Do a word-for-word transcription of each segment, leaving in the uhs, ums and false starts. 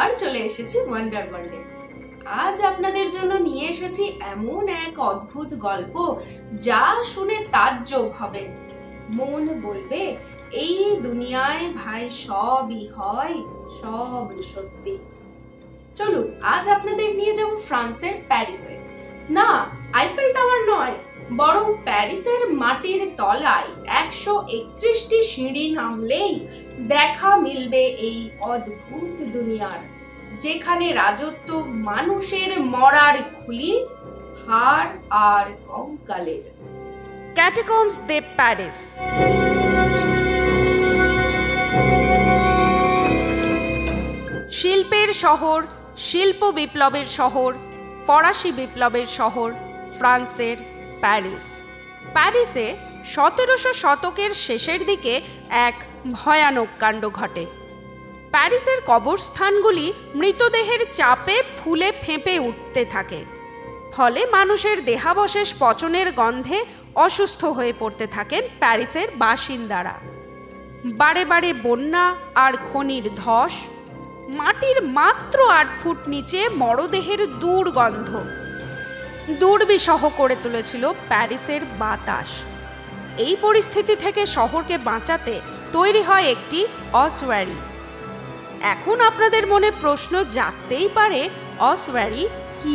আবার চলে এসেছি ওয়ান্ডার ওয়ার্ল্ডে। আজ আপনাদের জন্য নিয়ে এসেছি এমন এক অদ্ভুত গল্প যা শুনে তাজ্জব হবেন। মন বলবে এই দুনিয়ায় ভাই সবই হয়, সব সত্যি। চলুন আজ আপনাদের নিয়ে যাব ফ্রান্সের প্যারিসে। না, আইফেল টাওয়ার নয়, বরং প্যারিসের মাটির তলায় একশো একত্রিশটি সিঁড়ি নামলেই দেখা মিলবে এই অদ্ভুত দুনিয়ার, যেখানে রাজত্ব মানুষের মরার খুলি, হাড় আর কঙ্কালের। ক্যাটাকম্বস দে প্যারিস। শিল্পের শহর, শিল্প বিপ্লবের শহর, ফরাসি বিপ্লবের শহর ফ্রান্সের প্যারিস। প্যারিসে সতেরোশো শতকের শেষের দিকে এক ভয়ানক কাণ্ড ঘটে। প্যারিসের কবরস্থানগুলি মৃতদেহের চাপে ফুলে ফেঁপে উঠতে থাকে, ফলে মানুষের দেহাবশেষ পচনের গন্ধে অসুস্থ হয়ে পড়তে থাকেন প্যারিসের বাসিন্দারা। বারে বারে বন্যা আর খনির ধস, মাটির মাত্র আট ফুট নিচে মরদেহের দুর্গন্ধ দুর্বিষহ করে তুলেছিল প্যারিসের বাতাস। এই পরিস্থিতি থেকে শহরকে বাঁচাতে তৈরি হয় একটি অসওয়ারি। এখন আপনাদের মনে প্রশ্ন জাগতেই পারে, অসওয়ারি কি?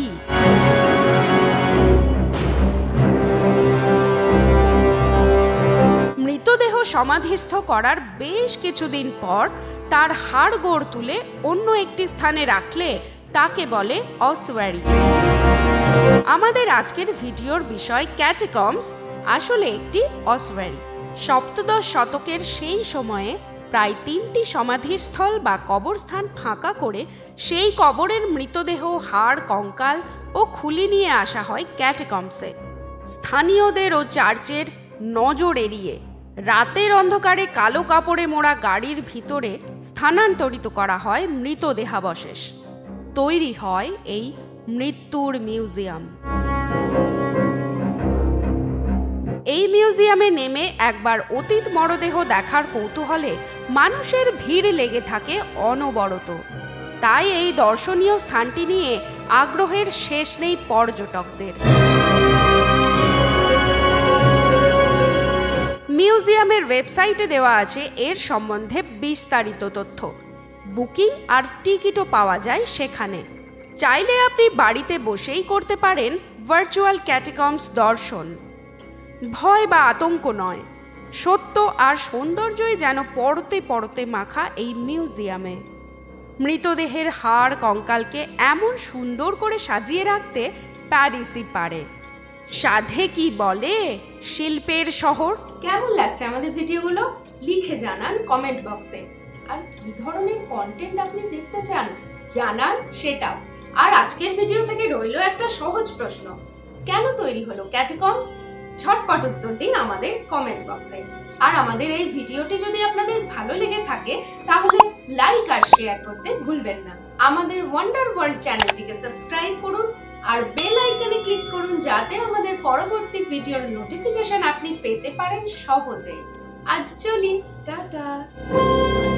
মৃতদেহ সমাধিস্থ করার বেশ কিছুদিন পর তার হাড়গোড় তুলে অন্য একটি স্থানে রাখলে তাকে বলে অসওয়ারি। আমাদের আজকের ভিডিওর বিষয় ক্যাটাকম্বস আসলে একটি অসওয়ারি। সপ্তদশ শতকের সেই সময়ে প্রায় তিনটি সমাধিস্থল বা কবরস্থান ফাঁকা করে সেই কবরের মৃতদেহ, হাড়, কঙ্কাল ও খুলি নিয়ে আসা হয় ক্যাটাকম্বসে। স্থানীয়দের ও চার্চের নজর এড়িয়ে রাতের অন্ধকারে কালো কাপড়ে মোড়া গাড়ির ভিতরে স্থানান্তরিত করা হয় মৃতদেহাবশেষ। তৈরি হয় এই মৃত্যুর মিউজিয়াম। এই মিউজিয়ামে নেমে একবার অতীত মরদেহ দেখার কৌতূহলে মানুষের ভিড় লেগে থাকে অনবরত। তাই এই দর্শনীয় স্থানটি নিয়ে আগ্রহের শেষ নেই পর্যটকদের। মিউজিয়ামের ওয়েবসাইটে দেওয়া আছে এর সম্বন্ধে বিস্তারিত তথ্য। বুকিং আর টিকিটও পাওয়া যায় সেখানে। চাইলে আপনি বাড়িতে বসেই করতে পারেন ভার্চুয়াল ক্যাটাকম্বস দর্শন। ভয় বা আতঙ্ক নয়, সত্য আর সৌন্দর্যই যেন পরতে পরতে মাখা এই মিউজিয়ামে। মৃতদেহের হাড় কঙ্কালকে এমন সুন্দর করে সাজিয়ে রাখতে প্যারিসই পারে। সাধে কি বলে শিল্পের শহর। কেমন লাগছে আমাদের ভিডিওগুলো লিখে জানান কমেন্ট বক্সে। আর কি ধরনের কন্টেন্ট আপনি দেখতে চান জানান সেটাও। আর আজকের ভিডিও থেকে রইল একটা সহজ প্রশ্ন, কেন তৈরি হলো ক্যাটাকম্বস? ঝটপট উত্তর দিন আমাদের কমেন্ট বক্সে। আর আমাদের এই ভিডিওটি যদি আপনাদের ভালো লেগে থাকে তাহলে লাইক আর শেয়ার করতে ভুলবেন না। আমাদের ওয়ান্ডার ওয়ার্ল্ড চ্যানেলটিকে সাবস্ক্রাইব করুন আর বেল আইকনে ক্লিক করুন, যাতে আমাদের পরবর্তী ভিডিওর নোটিফিকেশন আপনি পেতে পারেন সহজেই। আজ চলি, টাটা।